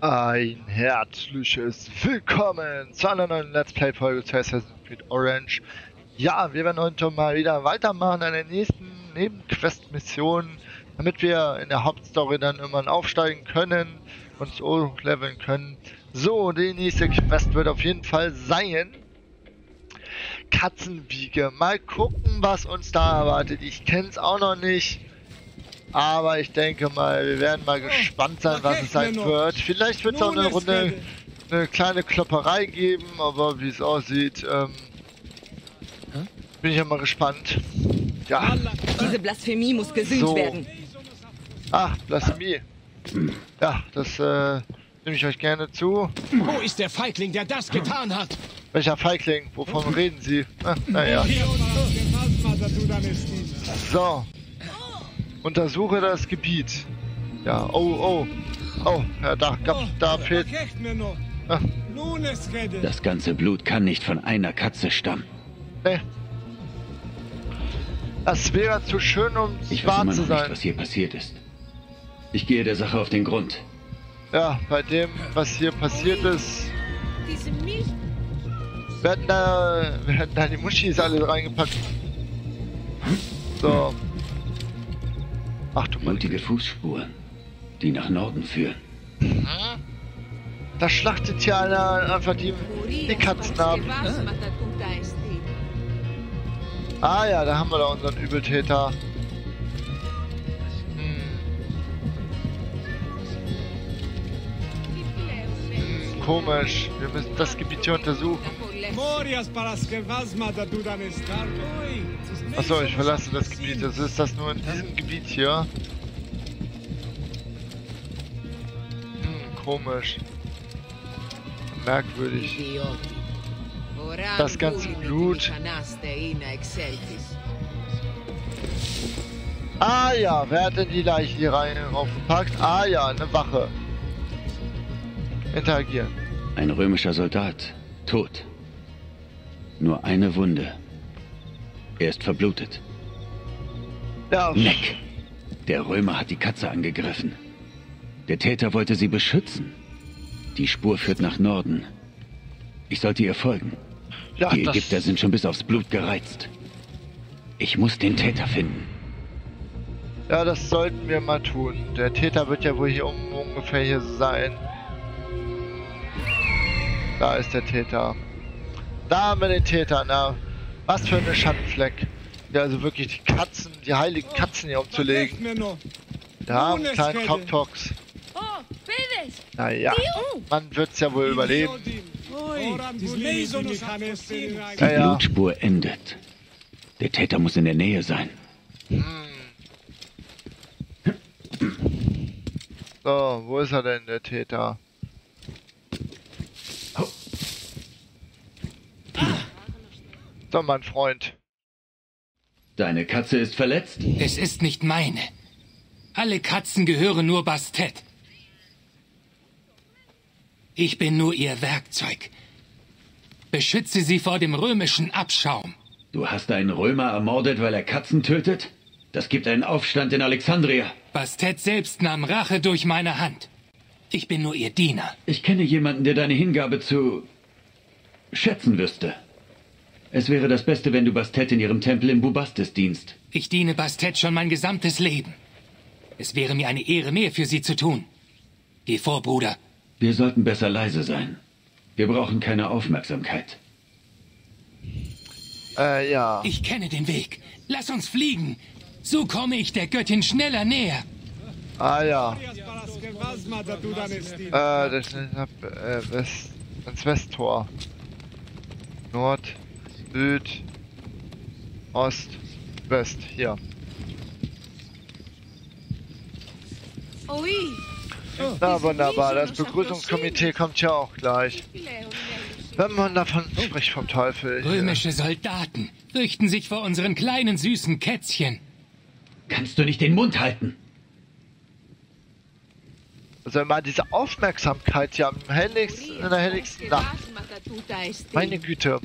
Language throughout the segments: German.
Ein herzliches Willkommen zu einer neuen Let's Play Folge zu Assassin's Creed Orange. Ja, wir werden heute mal wieder weitermachen an der nächsten Nebenquest-Mission, damit wir in der Hauptstory dann irgendwann aufsteigen können und uns hochleveln können. So, die nächste Quest wird auf jeden Fall sein Katzenwiege. Mal gucken, was uns da erwartet. Ich kenne es auch noch nicht. Aber ich denke mal, wir werden mal gespannt sein, was es sein wird. Vielleicht wird es auch eine Runde, eine kleine Klopperei geben, aber wie es aussieht, bin ich ja mal gespannt. Ja. Diese Blasphemie muss gesühnt werden. Ach, Blasphemie. Ja, das nehme ich euch gerne zu. Wo ist der Feigling, der das getan hat? Welcher Feigling? Wovon reden Sie? Naja. So. Untersuche das Gebiet. Ja, oh. Ja, da fehlt... Ah. Das ganze Blut kann nicht von einer Katze stammen. Nee. Das wäre zu schön, um Ich wahr weiß immer zu noch sein. nicht, was hier passiert ist. Ich gehe der Sache auf den Grund. Ja, bei dem, was hier passiert ist, Diese Milch. werden da die Muschis alle reingepackt. So. Ach du meine Blutige Güte. Fußspuren, die nach Norden führen. Da schlachtet hier einer einfach die Katzen ab. Ah ja, da haben wir da unseren Übeltäter. Komisch. Wir müssen das Gebiet hier untersuchen. Achso, ich verlasse das Gebiet. Das ist das nur in diesem Gebiet hier. Komisch. Merkwürdig. Das ganze Blut. Ah ja, wer hat denn die Leiche hier rein aufgepackt? Ah ja, eine Wache. Interagieren. Ein römischer Soldat, tot. Nur eine Wunde. Er ist verblutet. Ja. Neck. Der Römer hat die Katze angegriffen. Der Täter wollte sie beschützen. Die Spur führt nach Norden. Ich sollte ihr folgen. Ja, Die Ägypter sind schon bis aufs Blut gereizt. Ich muss den Täter finden. Ja, das sollten wir mal tun. Der Täter wird ja wohl hier ungefähr hier sein. Da ist der Täter. Da haben wir den Täter. Na, was für eine Schandfleck. Ja, also wirklich die Katzen, die heiligen Katzen hier umzulegen. Da, einen kleinen Tok-Toks. Naja, man wird's ja wohl überleben. Die Blutspur endet. Der Täter muss in der Nähe sein. So, wo ist er denn, der Täter? So, mein Freund. Deine Katze ist verletzt? Es ist nicht meine. Alle Katzen gehören nur Bastet. Ich bin nur ihr Werkzeug. Beschütze sie vor dem römischen Abschaum. Du hast einen Römer ermordet, weil er Katzen tötet? Das gibt einen Aufstand in Alexandria. Bastet selbst nahm Rache durch meine Hand. Ich bin nur ihr Diener. Ich kenne jemanden, der deine Hingabe zu schätzen wüsste. Es wäre das Beste, wenn du Bastet in ihrem Tempel in Bubastis dienst. Ich diene Bastet schon mein gesamtes Leben. Es wäre mir eine Ehre mehr für sie zu tun. Geh vor, Bruder. Wir sollten besser leise sein. Wir brauchen keine Aufmerksamkeit. Ja. Ich kenne den Weg. Lass uns fliegen. So komme ich der Göttin schneller näher. Ah ja. Das ist ins Westtor. Nord, Süd, Ost, West. Hier. Na wunderbar, das Begrüßungskomitee kommt ja auch gleich. Wenn man davon spricht vom Teufel. Römische Soldaten fürchten sich vor unseren kleinen süßen Kätzchen. Kannst du nicht den Mund halten? Also immer diese Aufmerksamkeit hier in der helligsten Nacht. Meine Güte.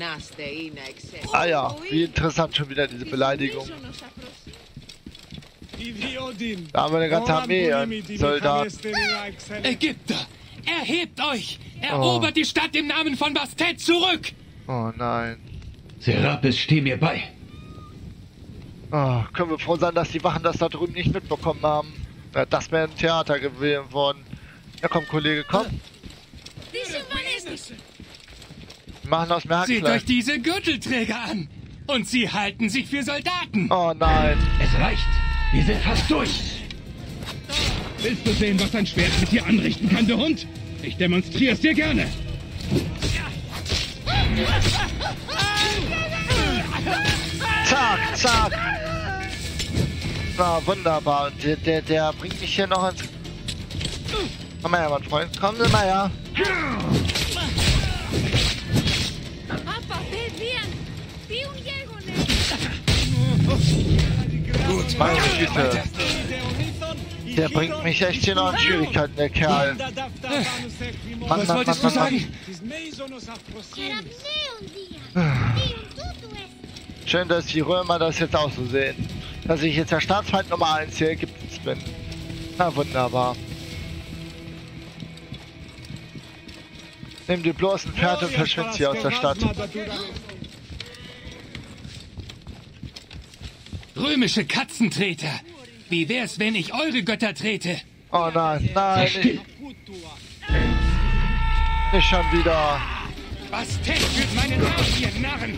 Ah ja, wie interessant schon wieder diese Beleidigung. Da haben wir eine ganze Armee an Soldaten. Ägypter, erhebt euch! Erobert die Stadt im Namen von Bastet zurück! Oh nein. Serapis, steh mir bei. Oh, können wir froh sein, dass die Wachen das da drüben nicht mitbekommen haben. Ja, das wäre ein Theater gewesen worden. Ja komm, Kollege, komm. Wir machen aus mir Seht Hackfleisch. euch diese Gürtelträger an! Und sie halten sich für Soldaten! Oh nein. Es reicht. Wir sind fast durch. Willst du sehen, was ein Schwert mit dir anrichten kann, du Hund? Ich demonstriere es dir gerne. Zack, zack. Na, wunderbar. Der bringt mich hier noch ins... Komm mal her, mein Freund. Komm mal her. Gut, Meine Güte. weiter. Der bringt mich echt hier noch in Schwierigkeiten, der Kerl. Was wolltest du sagen? Schön, dass die Römer das jetzt auch so sehen. Dass ich jetzt der Staatsfeind Nummer 1 hier Ägyptens bin. Na wunderbar. Nimm die bloßen Pferde und verschwind hier aus der Stadt. Römische Katzentreter! Wie wär's, wenn ich eure Götter trete? Oh nein, nein, Still. nicht schon wieder. Bastet führt meinen Arm, ihr Narren!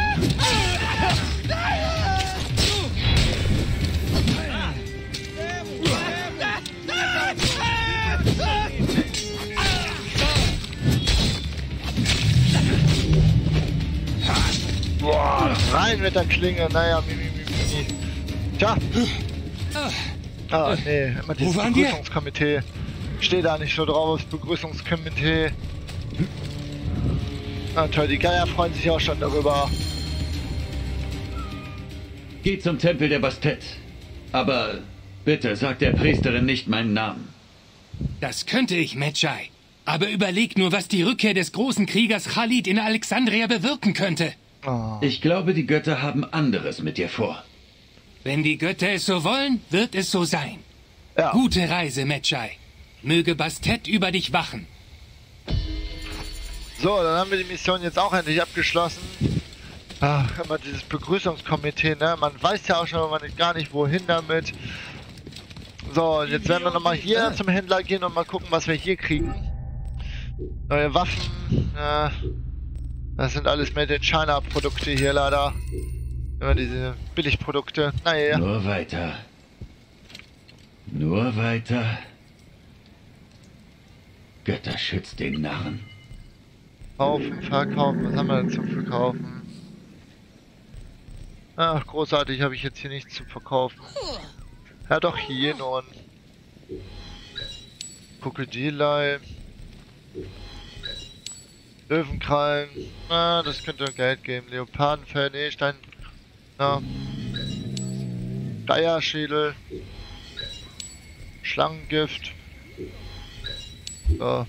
Boah, rein mit der Klinge. Naja, mi. Tja. Ah, nee, immer dieses Wo waren wir? Begrüßungskomitee. Steht da nicht so drauf, das Begrüßungskomitee. Na toll, die Geier freuen sich auch schon darüber. Geh zum Tempel der Bastet. Aber bitte sag der Priesterin nicht meinen Namen. Das könnte ich, Medjay. Aber überleg nur, was die Rückkehr des großen Kriegers Khalid in Alexandria bewirken könnte. Oh. Ich glaube, die Götter haben anderes mit dir vor. Wenn die Götter es so wollen, wird es so sein. Ja. Gute Reise, Medjay. Möge Bastet über dich wachen. So, dann haben wir die Mission jetzt auch endlich abgeschlossen. Ach, immer dieses Begrüßungskomitee, ne? Man weiß ja auch schon mal gar nicht, wohin damit. So, jetzt werden wir nochmal hier zum Händler gehen und mal gucken, was wir hier kriegen. Neue Waffen. Das sind alles Made in China Produkte hier leider. Immer diese Billigprodukte. Naja. Nur weiter. Nur weiter. Götter schützt den Narren. Kaufen, verkaufen. Was haben wir denn zum Verkaufen? Ach, großartig, habe ich jetzt hier nichts zum Verkaufen. Ja doch, hier nun. Krokodilei. Löwenkrallen. Na, das könnte Geld geben. Leopardenfell, nee, Stein. Na. Geierschädel. Schlangengift. So.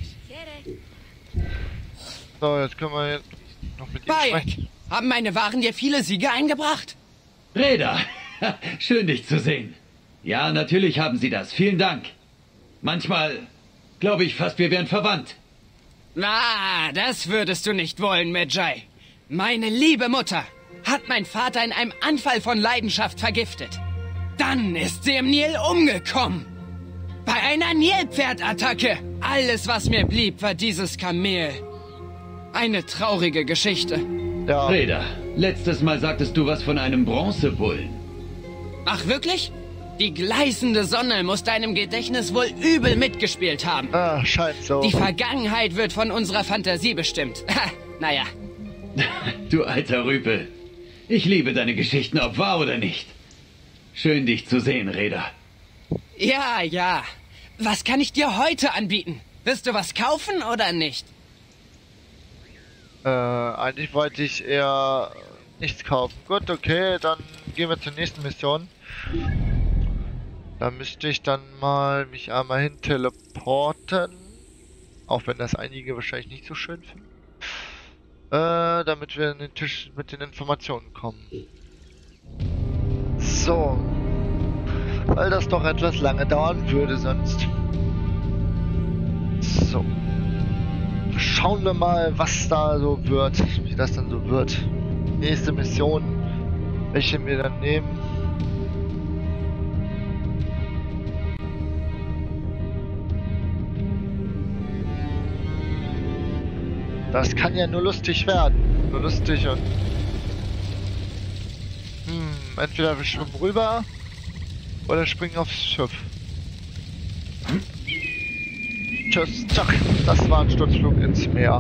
So, jetzt können wir jetzt noch mit ihm Bayek, sprechen. haben meine Waren dir viele Siege eingebracht? Reda, schön dich zu sehen. Ja, natürlich haben sie das. Vielen Dank. Manchmal glaube ich fast, wir wären verwandt. Ah, das würdest du nicht wollen, Medjay. Meine liebe Mutter hat mein Vater in einem Anfall von Leidenschaft vergiftet. Dann ist sie im Nil umgekommen. Bei einer Nilpferdattacke. Alles, was mir blieb, war dieses Kamel. Eine traurige Geschichte. Ja, Reda, letztes Mal sagtest du was von einem Bronzebullen. Ach, wirklich? Die gleißende Sonne muss deinem Gedächtnis wohl übel mitgespielt haben. scheint so. Die Vergangenheit wird von unserer Fantasie bestimmt. Ha, naja. Du alter Rüpel. Ich liebe deine Geschichten, ob wahr oder nicht. Schön dich zu sehen, Reda. Ja, ja. Was kann ich dir heute anbieten? Wirst du was kaufen oder nicht? Eigentlich wollte ich eher nichts kaufen. Gut, okay, dann gehen wir zur nächsten Mission. Da müsste ich dann mal mich einmal hin teleporten. Auch wenn das einige wahrscheinlich nicht so schön finden. Damit wir an den Tisch mit den Informationen kommen. So. weil das doch etwas lange dauern würde sonst. So. Schauen wir mal, was da so wird, wie das dann so wird. Nächste Mission, welche wir dann nehmen. Das kann ja nur lustig werden. Nur lustig und... entweder wir schwimmen rüber oder springen aufs Schiff. Tschüss, zack. Das war ein Sturzflug ins Meer.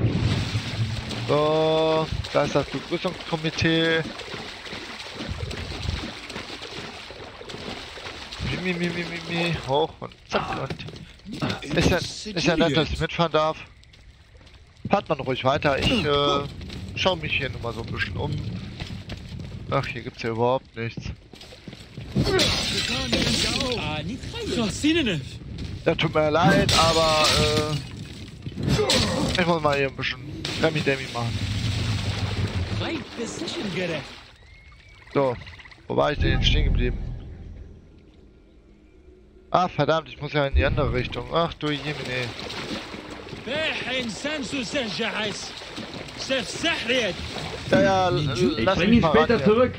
So, da ist das Begrüßungskomitee. Hoch und zack und... Ist ja nett, dass ich mitfahren darf. Fahrt man ruhig weiter. Ich schaue mich hier nur mal so ein bisschen um. Ach, hier gibt's ja überhaupt nichts. Ja, tut mir leid, aber ich muss mal hier ein bisschen Remi-Demi machen. So, wo war ich denn jetzt stehen geblieben? Ah, verdammt, ich muss ja in die andere Richtung. Ach du Jemine. Ja, lass mich mal später ran, zurück.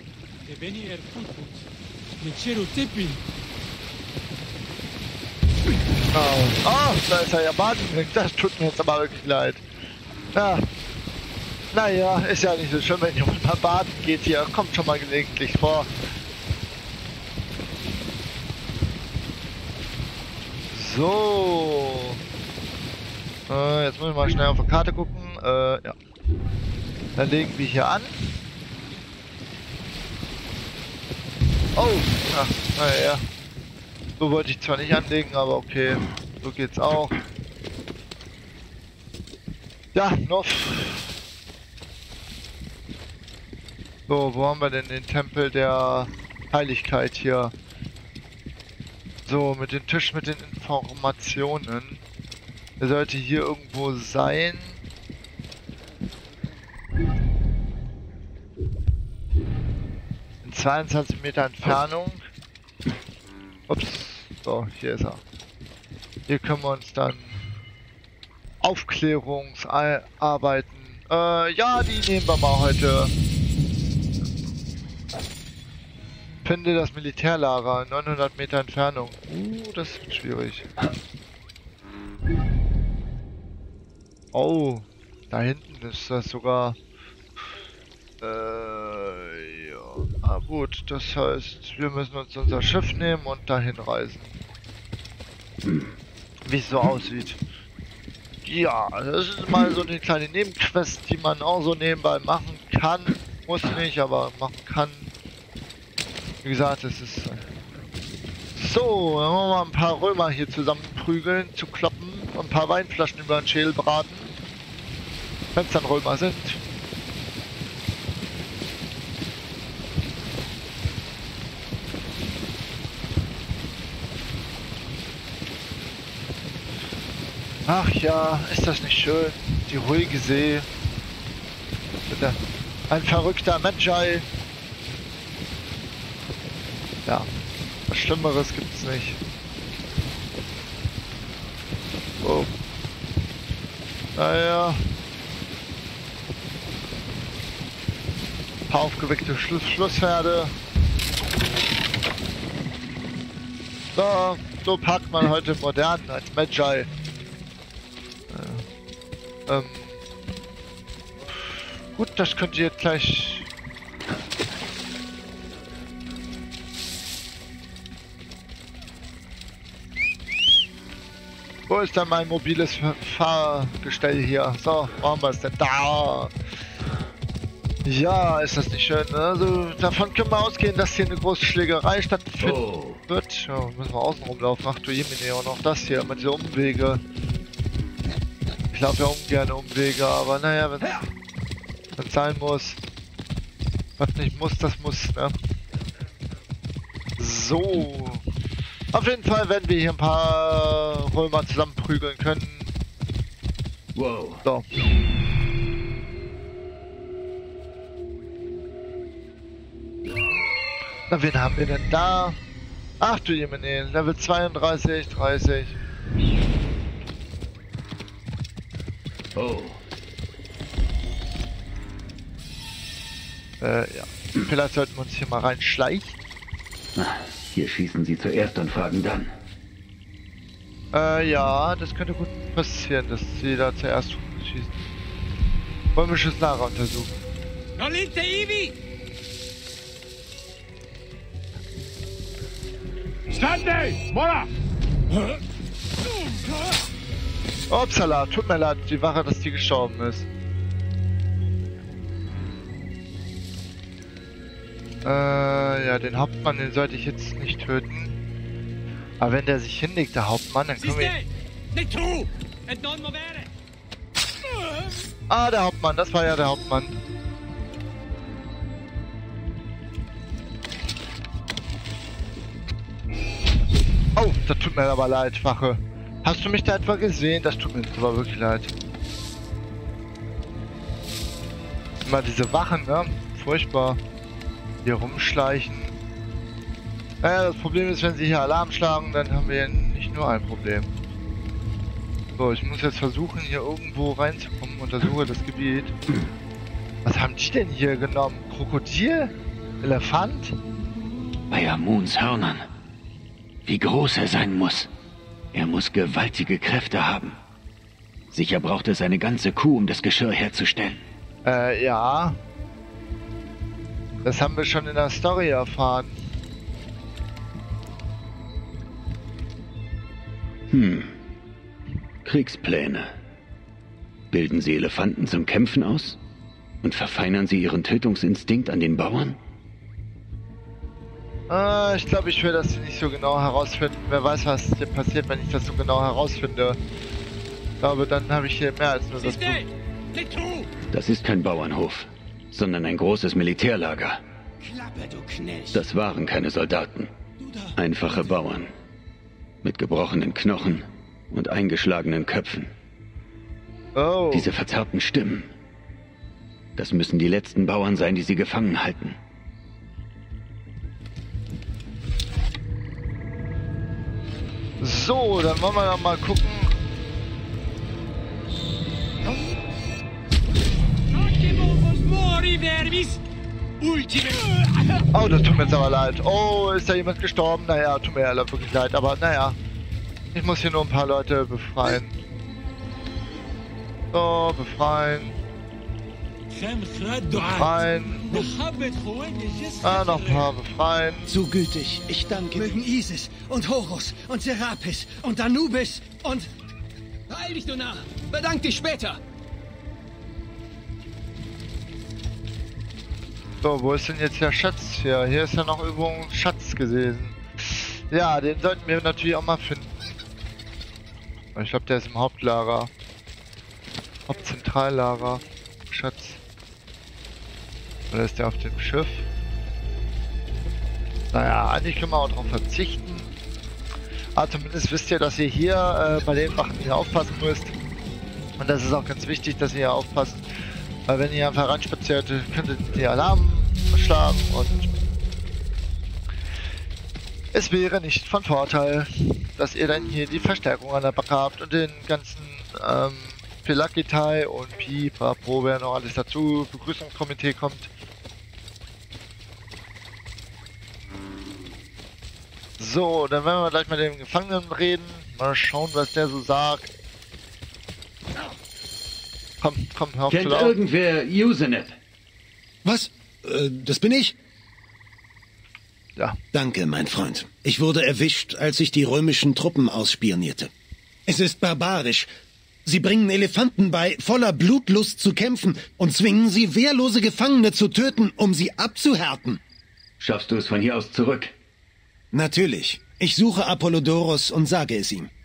Oh, da ist er ja baden. Das tut mir jetzt aber wirklich leid. Ja. Naja, ist ja nicht so schön, wenn jemand mal baden geht hier. Kommt schon mal gelegentlich vor. So. Jetzt muss ich mal schnell auf die Karte gucken. Ja. Dann legen wir hier an. Oh, ach, naja. So wollte ich zwar nicht anlegen, aber okay. So geht's auch. Ja, noch. So, wo haben wir denn den Tempel der Heiligkeit hier? So, mit dem Tisch mit den Informationen. Der sollte hier irgendwo sein. In 22 Meter Entfernung. Ups. So, hier ist er. Hier können wir uns dann Aufklärungsarbeiten. Ja, die nehmen wir mal heute. Finde das Militärlager, 900 Meter Entfernung. Das wird schwierig. Oh, da hinten ist das sogar. Ja. Ah, gut, das heißt, wir müssen uns unser Schiff nehmen und dahin reisen. Wie es so aussieht. Ja, das ist mal so eine kleine Nebenquest, die man auch so nebenbei machen kann. Muss nicht, aber machen kann. Wie gesagt, es ist... So, dann wollen wir mal ein paar Römer hier zusammenprügeln, zu kloppen und ein paar Weinflaschen über den Schädel braten. Wenn es dann Römer sind. Ach ja, ist das nicht schön? Die ruhige See. Ein verrückter Medjay. Ja, was Schlimmeres gibt's nicht. Oh. Naja. Ein paar aufgeweckte Schlusspferde. So packt man heute modern als Medjay. Gut, das könnt ihr jetzt gleich... Wo ist denn mein mobiles Fahrgestell hier? So, wo haben wir es denn? Da! Ja, ist das nicht schön? Also, davon können wir ausgehen, dass hier eine große Schlägerei stattfinden wird. Ja, müssen wir außen rumlaufen. Ach du Jemine, und auch das hier mit dieser Umwege. Ich laufe ja ungern Umwege, aber naja, wenn es sein muss. Was nicht muss, das muss, ne? So. Auf jeden Fall werden wir hier ein paar Römer zusammenprügeln können. Wow. So. Na, wen haben wir denn da? Ach du Jemine, Level 32, 30. Oh. Ja. Vielleicht sollten wir uns hier mal reinschleichen. Hier schießen sie zuerst und fragen dann. Ja, das könnte gut passieren, dass sie da zuerst schießen. Römisches Lager untersuchen. Upsala, tut mir leid, die Wache, dass die gestorben ist. Ja, den Hauptmann, den sollte ich jetzt nicht töten. Aber wenn der sich hinlegt, der Hauptmann, dann können wir... Ah, der Hauptmann, das war ja der Hauptmann. Oh, das tut mir aber leid, Wache. Hast du mich da etwa gesehen? Das tut mir jetzt aber wirklich leid. Immer diese Wachen, ne? Furchtbar. Hier rumschleichen. Naja, das Problem ist, wenn sie hier Alarm schlagen, dann haben wir ja nicht nur ein Problem. So, ich muss jetzt versuchen, hier irgendwo reinzukommen. Untersuche das Gebiet. Was haben die denn hier genommen? Krokodil? Elefant? Bei Amuns Hörnern. Wie groß er sein muss. Er muss gewaltige Kräfte haben. Sicher braucht es eine ganze Kuh, um das Geschirr herzustellen. Ja. Das haben wir schon in der Story erfahren. Kriegspläne. Bilden sie Elefanten zum Kämpfen aus? Und verfeinern sie ihren Tötungsinstinkt an den Bauern? Ich glaube, ich will das nicht so genau herausfinden. Wer weiß, was hier passiert, wenn ich das so genau herausfinde. Ich glaube, dann habe ich hier mehr als nur das Blut. Das ist kein Bauernhof, sondern ein großes Militärlager. Klappe, du Knecht. Das waren keine Soldaten. Einfache Bauern. Mit gebrochenen Knochen und eingeschlagenen Köpfen. Oh. Diese verzerrten Stimmen. Das müssen die letzten Bauern sein, die sie gefangen halten. So, dann wollen wir doch mal gucken. Oh, das tut mir jetzt aber leid. Oh, ist da jemand gestorben? Naja, tut mir ja wirklich leid, aber naja. Ich muss hier nur ein paar Leute befreien. So, befreien. Befreien. Ah, noch ein paar befreien. So gütig, ich danke. Mögen Isis und Horus und Serapis und Anubis und... Heil dich, du Narr! Bedank dich später! So, wo ist denn jetzt der Schatz hier? Hier ist ja noch irgendwo ein Schatz gewesen. Ja, den sollten wir natürlich auch mal finden. Ich glaube, der ist im Hauptlager. Hauptzentrallager. Schatz. Oder ist der auf dem Schiff? Naja, eigentlich können wir auch darauf verzichten. Aber zumindest wisst ihr, dass ihr hier bei den Wachen hier aufpassen müsst. Und das ist auch ganz wichtig, dass ihr hier aufpasst. Weil wenn ihr einfach ranspaziert, könntet ihr Alarm schlagen und es wäre nicht von Vorteil, dass ihr dann hier die Verstärkung an der Backe habt und den ganzen Pelagitai und Pipapo, wer noch alles dazu, Begrüßungskomitee kommt. So, dann werden wir gleich mit dem Gefangenen reden. Mal schauen, was der so sagt. Komm, hör auf zu Kennt laufen. irgendwer Usenet? Was? Das bin ich? Ja. Danke, mein Freund. Ich wurde erwischt, als ich die römischen Truppen ausspionierte. Es ist barbarisch. Sie bringen Elefanten bei, voller Blutlust zu kämpfen und zwingen sie, wehrlose Gefangene zu töten, um sie abzuhärten. Schaffst du es von hier aus zurück? Natürlich. Ich suche Apollodoros und sage es ihm.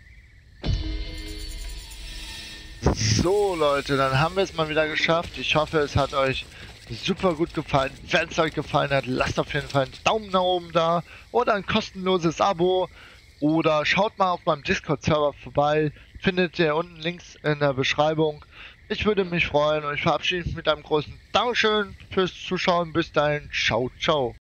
So Leute, dann haben wir es mal wieder geschafft. Ich hoffe, es hat euch super gut gefallen. Wenn es euch gefallen hat, lasst auf jeden Fall einen Daumen nach oben da oder ein kostenloses Abo oder schaut mal auf meinem Discord-Server vorbei. Findet ihr unten links in der Beschreibung. Ich würde mich freuen und ich verabschiede mich mit einem großen Dankeschön fürs Zuschauen. Bis dahin, ciao, ciao.